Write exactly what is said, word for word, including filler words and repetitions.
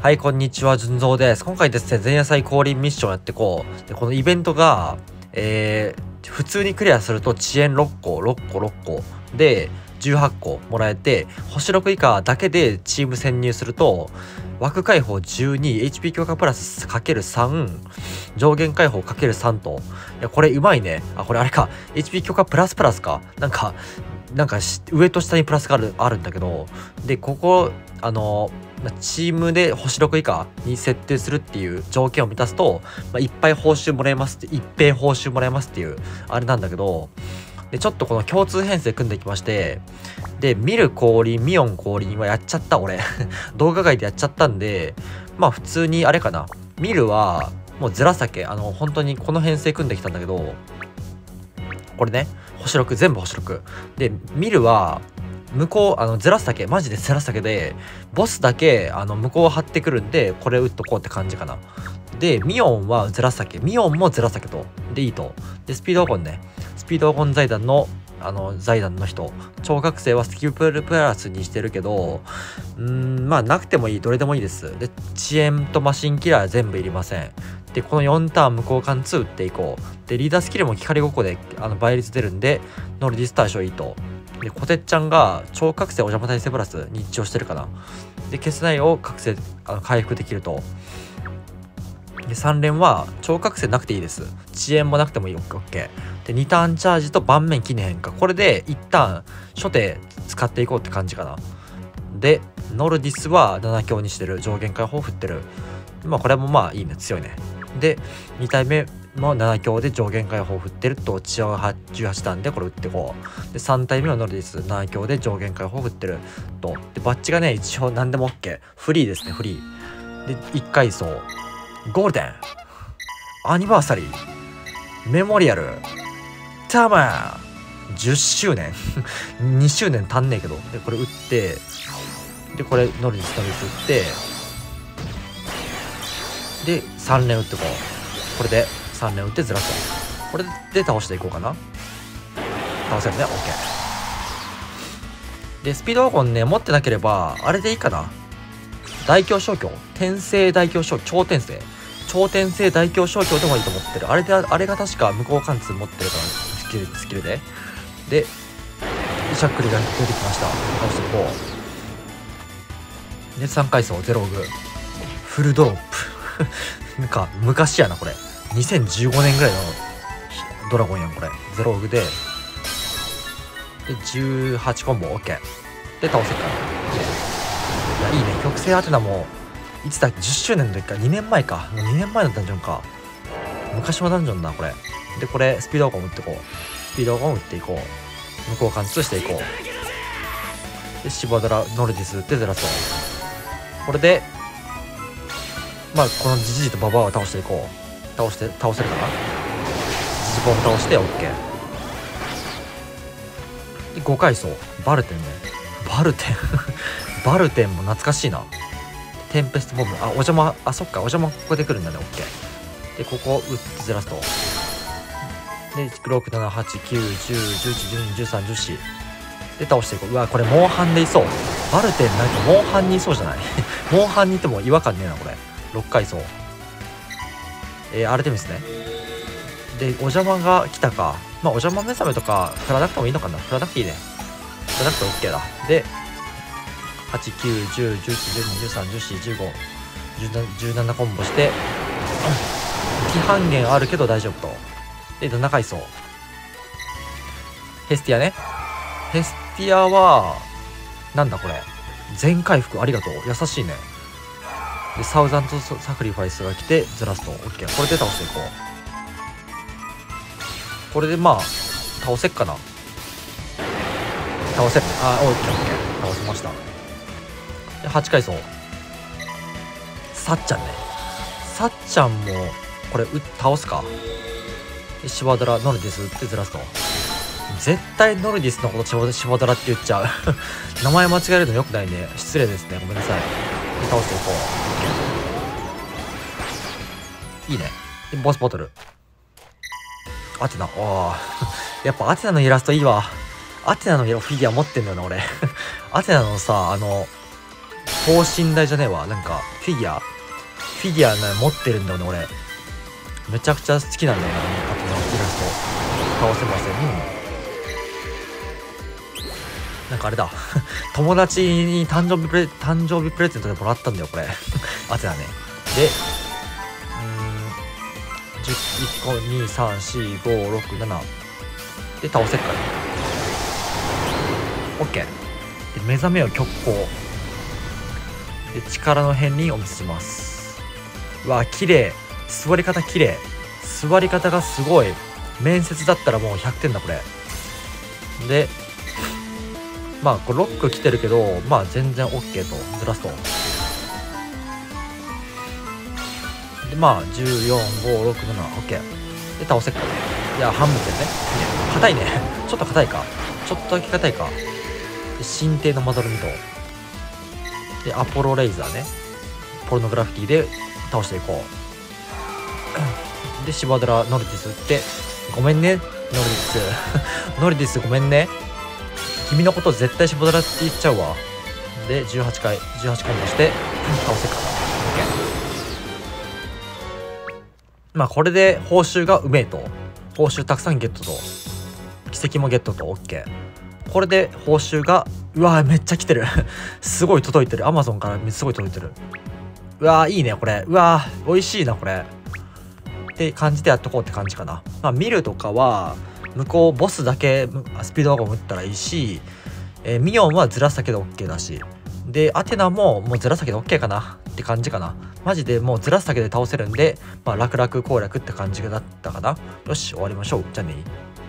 はい、こんにちは、純蔵です。今回ですね、前夜祭降臨ミッションやっていこう。で、このイベントが、えー、普通にクリアすると遅延ろっこ、ろっこ、ろっこでじゅうはっこもらえて、星ろく以下だけでチーム潜入すると、枠解放じゅうに、エイチピー 強化プラス かけるさん、上限解放 かけるさん と。いや、これうまいね。あ、これあれか。エイチピー 強化プラスプラスか。なんか、なんか上と下にプラスがある、あるんだけど、で、ここ、あの、チームで星ろく以下に設定するっていう条件を満たすと、まあ、いっぱい報酬もらえますって、一平報酬もらえますっていう、あれなんだけど、で、ちょっとこの共通編成組んできまして、で、見る降臨、ミオン降臨はやっちゃった、俺。動画外でやっちゃったんで、まあ普通にあれかな。見るは、もうずらさけ、あの、本当にこの編成組んできたんだけど、これね、星ろく、全部星ろく。で、見るは、向こう、あの、ずらすだけ、マジでずらすだけで、ボスだけ、あの、向こう張ってくるんで、これ打っとこうって感じかな。で、ミオンはずらすだけ、ミオンもずらすだけと。で、いいと。で、スピードワゴンね。スピードワゴン財団の、あの、財団の人。超覚醒はスキルプラスにしてるけど、うーん、まあ、なくてもいい。どれでもいいです。で、遅延とマシンキラーは全部いりません。で、このよんターン無効貫通打っていこう。で、リーダースキルも光ごっこで、あの、倍率出るんで、ノルディス対象いいと。で、コテッちゃんが超覚醒お邪魔耐性プラスに一致をしてるかな。で、消せないを覚醒、あの回復できると。で、さん連は超覚醒なくていいです。遅延もなくてもいい。オッケー。で、にターンチャージと盤面記念変化。これで一旦初手使っていこうって感じかな。で、ノルディスはなな強にしてる。上限解放振ってる。まあこれもまあいいね。強いね。で、に体目もなな強で上限解放振ってると、治安はじゅうはちターンでこれ打ってこう。で、さん体目はノルディスなな強で上限解放振ってると。で、バッジがね、一応何でも OK。フリーですね、フリー。で、いっかい層。ゴールデン。アニバーサリー。メモリアル。タマーじゅっしゅうねん。にしゅうねん足んねえけど。で、これ打って、で、これノルディスノルディス打って、で、さん連打ってこう。これでさん連打ってずらすと。これで倒していこうかな。倒せるね。OK。で、スピードワゴンね、持ってなければ、あれでいいかな。大凶消去転生大凶消去超転生。超転生大凶消去でもいいと思ってる。あれで、あれが確か無効貫通持ってるから、スキル、スキルで。で、シャックルが出てきました。倒していこう。で、さんかい層、ゼログ。フルドロップ。なんか昔やなこれ。にせんじゅうごねんぐらいのドラゴンやんこれ。ゼロオグで、でじゅうはちコンボ OK で倒せるかな。いやいいね。極性アテナもいつだっけ、じゅっしゅうねんの時か。にねんまえか。もうにねんまえのダンジョンか。昔のダンジョンだこれ。でこれスピードワゴン打っていこう。スピードワゴン打っていこう。向こう貫通していこう。でシバドラノルディス打ってずらそう。これでまあこのジジイとババアを倒していこう。倒して倒せるかな。ジジボン倒して OK でごかい層バルテンね。バルテンバルテンも懐かしいな。テンペストボム、あお邪魔、あそっかお邪魔ここで来るんだね。 OK でここ打ってずらすと。でろく、なな、はち、きゅう、じゅう、じゅういち、じゅうに、じゅうさん、じゅうよんで倒していこう。うわこれモンハンでいそう。バルテンなんかモンハンにいそうじゃないモンハンにいても違和感ねえなこれ。ろっかい層、えー、アルテミスね。でお邪魔が来たか。まあお邪魔目覚めとか振らなくてもいいのかな。振らなくていいね。振らなくて OK だ。ではち、きゅう、じゅう、じゅういち、じゅうに、じゅうさん、じゅうよん、じゅうご、じゅうななコンボして、非半減あるけど大丈夫と。でななかい層ヘスティアね。ヘスティアはなんだこれ、全回復ありがとう。優しいね。でサウザンドサクリファイスが来てずらすと OK。 これで倒していこう。これでまあ倒せっかな。倒せる。あー OKOK 倒せました。ではちかい層さっちゃんね。さっちゃんもこれ倒すか。でシバドラノルディス打ってずらすと。絶対ノルディスのことシバドラって言っちゃう名前間違えるのよくないね。失礼ですね、ごめんなさい。で倒していこう。いいね。でボスボトルアテナ。おーやっぱアテナのイラストいいわ。アテナのフィギュア持ってんだよな俺アテナのさ、あの等身大じゃねえわ、なんかフィギュアフィギュアね持ってるんだよね俺。めちゃくちゃ好きなんだよね、あとのイラスト倒せません。なんかあれだ友達に誕生日プレ誕生日プレゼントでもらったんだよこれあてだね。でうーんじゅういっこにさんしごろくななで倒せっから OK で目覚めを極光で力の片鱗を見せします。うわ綺麗、座り方綺麗、座り方がすごい。面接だったらもうひゃくてんだこれで。まあこれロック来てるけど、まあ全然 OK とずらすと。でまあじゅうよん、ご、ろく、なな OK で倒せっか。いや半分ですね。硬いねちょっと硬いか、ちょっとだけ硬いか。で神帝のまどろみとでアポロレイザーね、ポルノグラフィティで倒していこうでシバドラノルディス打って、ごめんねノルディスノルディスごめんね、君のこと絶対シバドラって言っちゃうわ。でじゅうはちかいじゅうはちコンボして倒せっかな。 OK。 まあこれで報酬がうめえと、報酬たくさんゲットと奇跡もゲットと OK。 これで報酬がうわーめっちゃ来てるすごい届いてる、アマゾンからすごい届いてる。うわーいいねこれ、うわー美味しいなこれって感じでやっとこうって感じかな。まあ見るとかは向こうボスだけスピードワゴン打ったらいいし、えー、ミオンはずらすだけで OK だし、でアテナももうずらすだけで OK かなって感じかな。マジでもうずらすだけで倒せるんで、まあ楽々攻略って感じだったかな。よし終わりましょう。じゃあね。